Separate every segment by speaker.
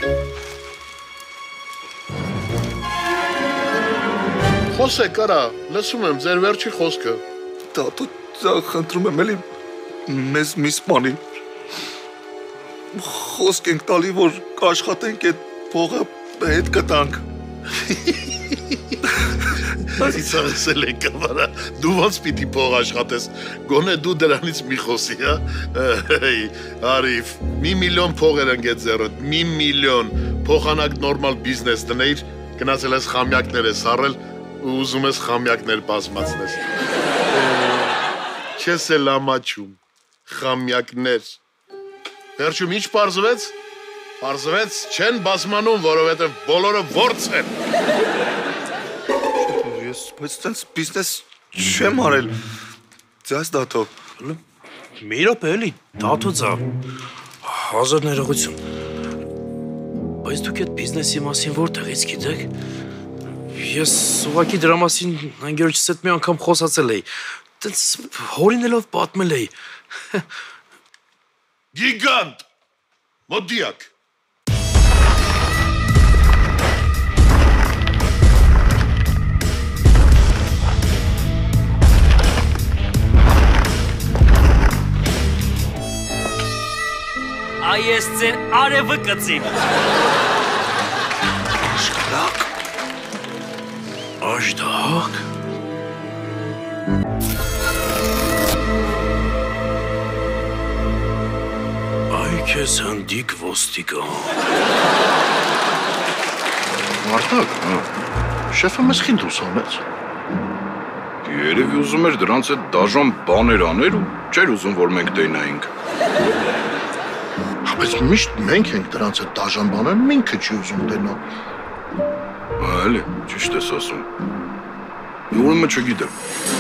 Speaker 1: Խոսեք, արա, լսում եմ ձեր վերջի խոսքը։
Speaker 2: Տատո, խնդրում եմ էլի մեզ միս բանի։ Խոսք ենք տալի, որ կաշխատենք այդ փողը հետ կտանք։
Speaker 1: Ծիծաղեցել եք, կավարա, դու ոնց պիտի փող աշխատես, գոնե դու դրանից մի խոսի, հա։ Արիվ, 1 միլիոն փողեր ընկեց ձեռդ, 1 միլիոն, փոխանակ նորմալ բիզնես տնեիր, գնացել ես խամյակներ ես առել, ու ուզում ես խամյակներ բազմացնես։ Չես էլ ամաչում, խամյակներ։ Վերջում ինչ պարզվեց։ Պարզվեց չեն բազմանում, որովհետև բոլորը ворց են։
Speaker 2: Բայց տենց բիզնես չեմ արել։ Ձեզ դատո։
Speaker 3: Մի րոպե էլի, դատո ձա։ Հազար ներողություն։ Բայց դուք այդ բիզնեսի մասին որտեղից գիտեք։ Ես ուղղակի դրա մասին ընկերոջս հետ մի անգամ խոսացել էի։ Տենց հորինելով պատմել էի։
Speaker 1: Գիգանտ։ Մոդիակ։
Speaker 4: Այս ձեր արևը կծիմ։
Speaker 2: Աշխարհակ։
Speaker 3: Աշտակ։ Այ քեզ հանդիկ ոստիկան։
Speaker 1: Մարդակ, շեֆը մեզ խինդ ուսանեց։
Speaker 5: Երևի ուզում էր դրանց այդ դաժան բաներ աներ ու չէր ուզում, որ մենք տենայինք։
Speaker 1: Բայց միշտ մենք ենք դրանց այդ դաժան բաները, ինքը չի ուզում տենա։
Speaker 5: Էլի, ճիշտ ես ասում։ Ուրեմն չգիտեմ։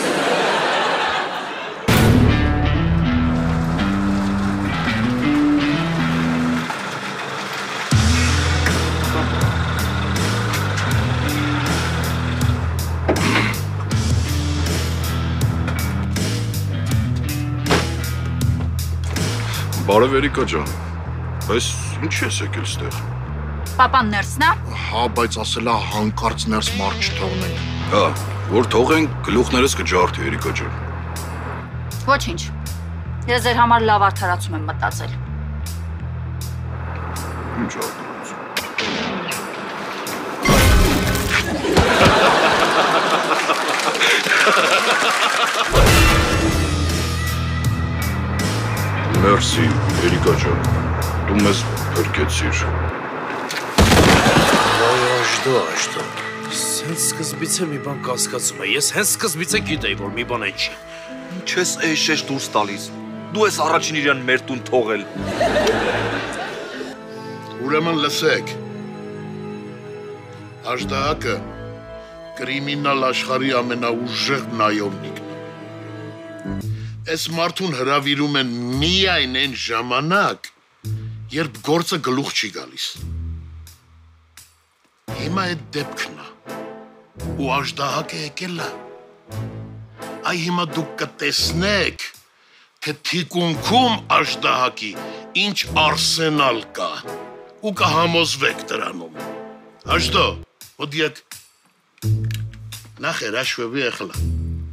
Speaker 5: Բարև Էրիկա ջան, բայց ինչ ես եկել ստեղ։
Speaker 6: Պապան ներսն է։
Speaker 1: Հա, բայց ասելա հանկարծ ներս մարդ չթողնենք։
Speaker 5: Հա, որ թողենք գլուխներս կջարդի Էրիկա ջան։
Speaker 6: Ոչինչ։ Ես ձեր համար լավ արդարացում եմ մտածել։
Speaker 5: Ինչ արդարացում։ Մերսի, Էրիկա ջան, դու մեզ փրկեցիր։
Speaker 3: Այ աշտա։ Հենց սկզբից է մի բան կասկածում է, ես հենց սկզբից է գիտեի, որ մի բան է չի։
Speaker 2: Ինչ ես էշեշ դուրս տալիս։ Դու ես առաջին իրան մեր տուն թողել։
Speaker 1: Ուրեմն լսեք։ Աշտահակը կրիմինալ աշխարհի ամենաուժեղ նայովնիկն է։ Այս մարդուն հրավիրում են միայն այն ժամանակ, երբ գործը գլուխ չի գալիս։ Հիմա այդ դեպքն է, ու աշտահակը եկել է։ Այ հիմա դուք կտեսնեք, թե թիկունքում աշտահակի ինչ արսենալ կա, ու կհամոզվեք դրանում։ Աշտո, ոդիակ, նախ երաշվեվի էխլա։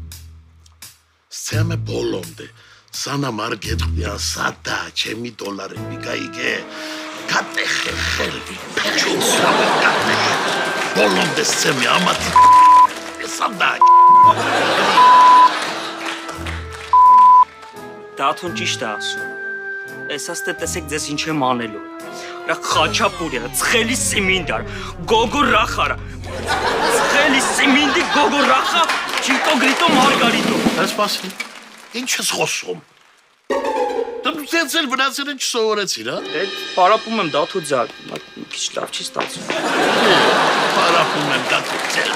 Speaker 1: Սցեմը բոլոնդը, սանա մարգետվյա, սատա, չեմի դոլար է, միգայիգե, կատե խելվի, պեչուսա, կատե, բոլոնդը սցեմի, ամատի, սանդակ։
Speaker 4: Դաթուն ճիշտ է ասում։ Ես աստե տեսեք ձեզ ինչ եմ անելու։ Რა խաչապուրիա, ծխելի սիմինդար, գոգո ռախարա։ Ծխելի սիմինդի գոգո ռախա, չիտո գրիտո մարգարիտո։
Speaker 1: Սպասի, ինչ ես խոսում։ Դու ձեզ էլ վնասել են չսովորեցիր, հա։
Speaker 4: Այդ պարապում եմ դաթու ձար, մի քիչ լավ չի ստացվում։
Speaker 1: Պարապում եմ դաթու ձեր։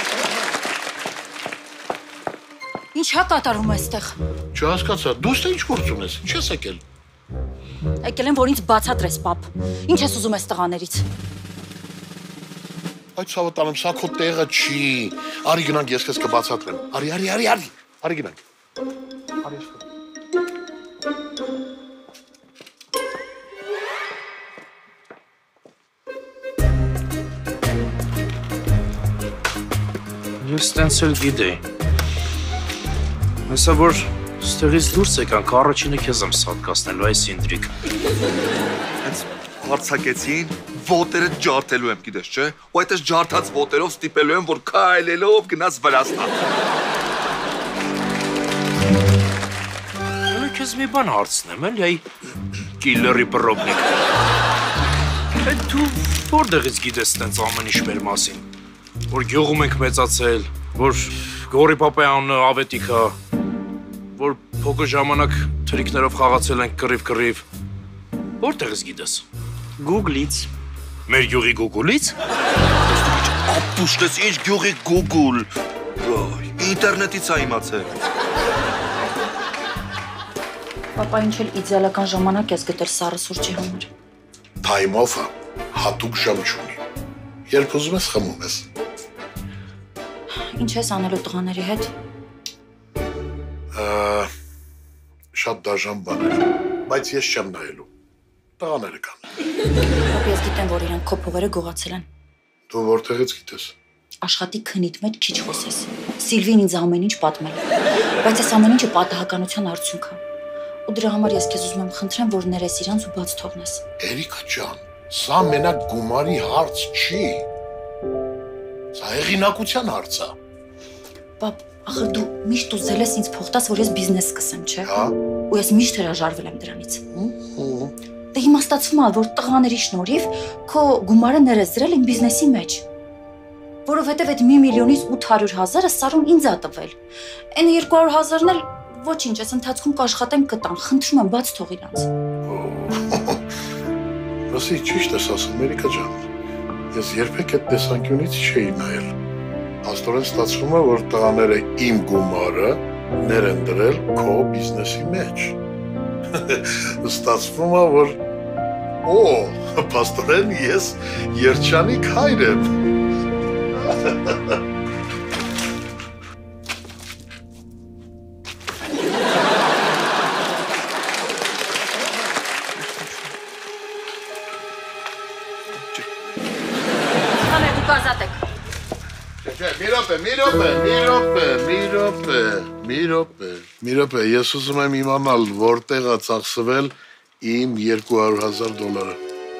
Speaker 6: Ինչ հա կատարում է այստեղ։
Speaker 1: Չհասկացա, դու ստե ինչ գործ ունես, ինչ ես եկել։
Speaker 6: Եկել եմ, որ ինձ բացատրես, պապ։ Ինչ ես ուզում ես տղաներից։
Speaker 1: Այդ ցավոտանում սա քո տեղը չի։ Արի գնանք ես քեզ կբացատրեմ։ Արի գնանք։ Արի ես։
Speaker 3: Ես տենց էլ գիտեի։ Հեսա որ ստեղից դուրս եկանք, առաջինը քեզ եմ սատկացնելու այս Ինդրիկ։
Speaker 2: Հենց հարցակեցին, ոտերը ջարդելու եմ, գիտես, չէ՞։ Ու այդպես ջարդած ոտերով ստիպելու եմ, որ քայլելով գնաս Վրաստան։
Speaker 3: Հələ քեզ մի բան հարցնեմ, էլի, այ կիլլերի պրոբնիկ։ Այդ դու որտեղից գիտես տենց ամեն ինչ մեր մասին։ Որ գյուղում ենք մեծացել, որ Գորի Պապայանն ավետիք է, որ փոքր ժամանակ թրիկներով խաղացել ենք կռիվ։ Որտեղից գիտես։
Speaker 4: Google-ից։
Speaker 3: Մեր գյուղի Google-ից։
Speaker 2: Ապուշտես ինչ գյուղի Google։ Ինտերնետից է իմացել։
Speaker 6: Պապա ինչ էլ իդեալական ժամանակ ես գտել սառը սուրճի համար։
Speaker 1: Time off-ը հատուկ ժամ չունի։ Երբ ուզում ես խմում ես։
Speaker 6: Ինչ ես անելու տղաների հետ։
Speaker 1: Շատ դաժան բաներ, բայց ես չեմ նայելու։ Տղաները կան։
Speaker 6: Պապա ես գիտեմ, որ իրանք քո փողերը գողացել են։
Speaker 1: Դու որտեղից գիտես։
Speaker 6: Աշխատի քնիդ մեջ քիչ խոսես։ Սիլվին ինձ ամեն ինչ պատմել։ Բայց այս ամեն ինչը պատահականության արդյունք է։ Ու դրա համար ես քեզ ուզում եմ խնդրեմ, որ ներես իրանց ու բաց թողնես։
Speaker 1: Էրիկա ջան, սա մենակ գումարի հարց չի։ Սա հեղինակության հարց է։
Speaker 6: Պապ, ախր դու միշտ ուզել ես ինձ փոխ տաս, որ ես բիզնես սկսեմ, չէ՞։
Speaker 1: Հա։
Speaker 6: Ու ես միշտ հրաժարվել եմ դրանից։ Դե հիմա ստացվում է, որ տղաների շնորհիվ քո գումարը ներես դրել իմ բիզնեսի մեջ։ Որովհետև այդ 1.800.000-ից 800,000-ը Սարուն ինձ ա տվել։ Այն 200,000-ն էլ ոչինչ, այս ընթացքում կաշխատեմ կտամ, խնդրում եմ բաց թող իրանց։
Speaker 1: Ասի ճիշտ ես ասում, Էրիկա ջան։ Ես երբեք այդ տեսանկյունից չէի նայել։ Աստորեն ստացվում է, որ տղաները իմ գումարը ներ են դրել քո բիզնեսի մեջ։ Ստացվում է, որ պաստորեն ես երջանիկ հայր եմ։ Մի րոպե, ես ուզում եմ իմանալ, որտեղ է ծախսվել իմ $200,000։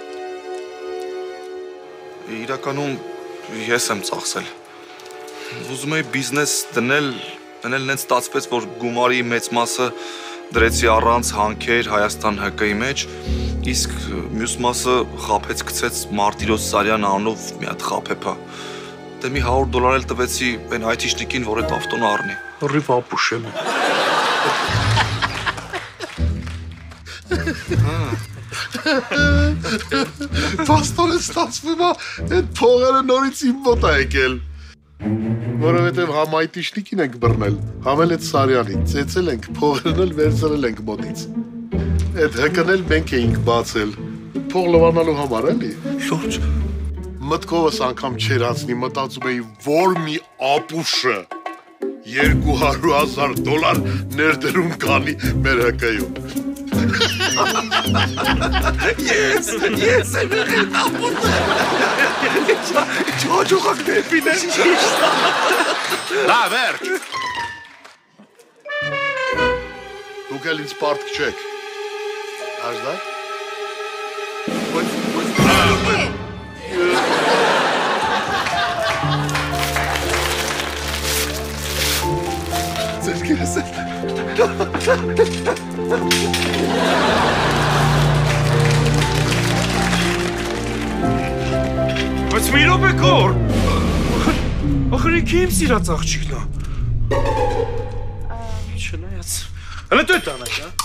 Speaker 2: Իրականում ես եմ ծախսել։ Ուզում էի բիզնես դնել նենց ստացվեց, որ գումարի մեծ մասը դրեցի առանց հանքեր Հայաստան ՀԿ-ի մեջ, իսկ մյուս մասը խաբեց գցեց Մարտիրոս Սարյան անունով մի հատ խաբեփա։ Դե մի $100 էլ տվեցի այն այթիշնիկին, որ այդ ավտոն առնի։
Speaker 3: Ռիվ ապուշ եմ։
Speaker 1: Պաստորեն ստացվում է, այդ փողերը նորից իմ մոտ է եկել։ Որովհետև համ այթիշնիկին ենք բռնել, համ էլ այդ Սարյանին, ծեծել ենք, փողերն էլ վերցրել ենք մոտից։ Այդ ՀԿ-ն էլ մենք էինք բացել, փող լվանալու համար էլի։
Speaker 2: Լուրջ։
Speaker 1: Մտքովս անգամ չեր անցնի, մտածում էի, որ մի ապուշը $200,000 ներդրում կանի մեր ՀԿ-ում։
Speaker 2: Ես եմ եղել ապուշը։ Ջոջոխակ դեպին եմ։
Speaker 1: Դա վերջ։ Դուք էլ ինձ պարտք չեք։ Աշդակ։
Speaker 2: Ձերքերս էլ։
Speaker 3: Բայց մի րոպե կոր։ Ախր ինքը իմ սիրած աղջիկն է։ Չնայած։ Հələ դու եք տանեք, հա։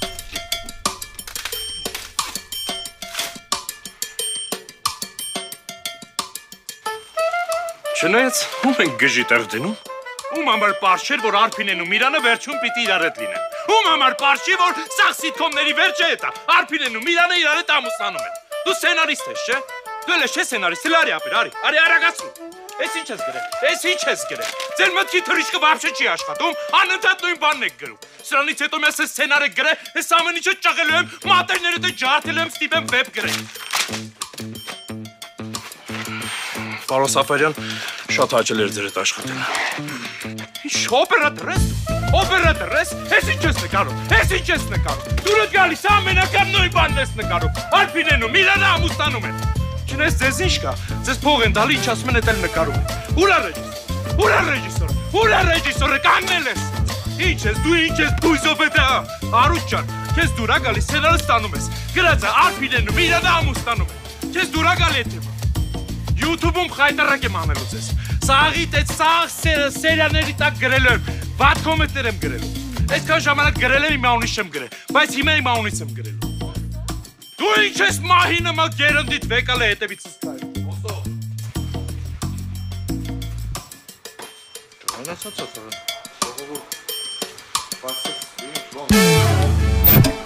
Speaker 3: Չնայած ում ենք գժի տեղ դնում։ Ում համար պարզ չէր, որ Արփինեն ու Միրանը վերջում պիտի իրար հետ լինեն։ Ում համար պարզ չի, որ սաղ սիտկոմների վերջը հետ է։ Արփինեն ու Միրանը իրար հետ ամուսնանում են։ Դու սցենարիստ ես, չէ՞։ Դու էլ ես չէ սցենարիստ, լարի ապեր, արի արագացու։ Էս ինչ ես գրել։ Էս ինչ ես գրել։ Ձեր մտքի թռիչքը вообще չի աշխատում, անընդհատ նույն բանն եք գրում։ Սրանից հետո ես սցենար եք գրել, ես ամեն ինչը ճղելու եմ, մատերները դե ջարդել եմ, ստիպեմ վեբ գրել։ Պարոն Սաֆարյան, Շատ հաճել էր ձեր հետ աշխատելը։
Speaker 2: Ինչ օպերատոր ես։ Օպերատոր ես։ Ես ինչ ես նկարում։ Ես ինչ ես նկարում։ Դու դ գալիս ամենական նույն բանն ես նկարում։ Ալպինենում Միլանը ամուսնանում են։ Չնես ձեզ ինչ կա։ Ձեզ փող են տալի, ինչ ասում են, էդ էլ նկարում են։ Ուրա ռեժիսոր։ Ուրա ռեժիսոր։ Ուրա ռեժիսորը կանգնել ես։ Ինչ ես, դու ինչ ես, բույսով է դա։ Արուտ ջան, քեզ դուրա գալիս սցենարը ստանում ես։ Գրածը Ալպինենում Միլանը ամուսնանում են։ Քեզ դուրա գալի է թեմա։ YouTube-ում խայտարակ եմ անելու ձեզ։ Սաղիտ այդ սաղ սերիաների տակ գրել եմ, վատ կոմենտներ եմ գրել։ Այսքան ժամանակ գրել եմ, իմ անունից չեմ գրել, բայց հիմա իմ անունից եմ գրել։ Դու ինչ ես մահի նման գերնդիդ վեկալ է հետևիցս տայր։ Ոստո։ Անացած ա տղա։ Ժողովուրդ։ Բացեք, ինչ բան։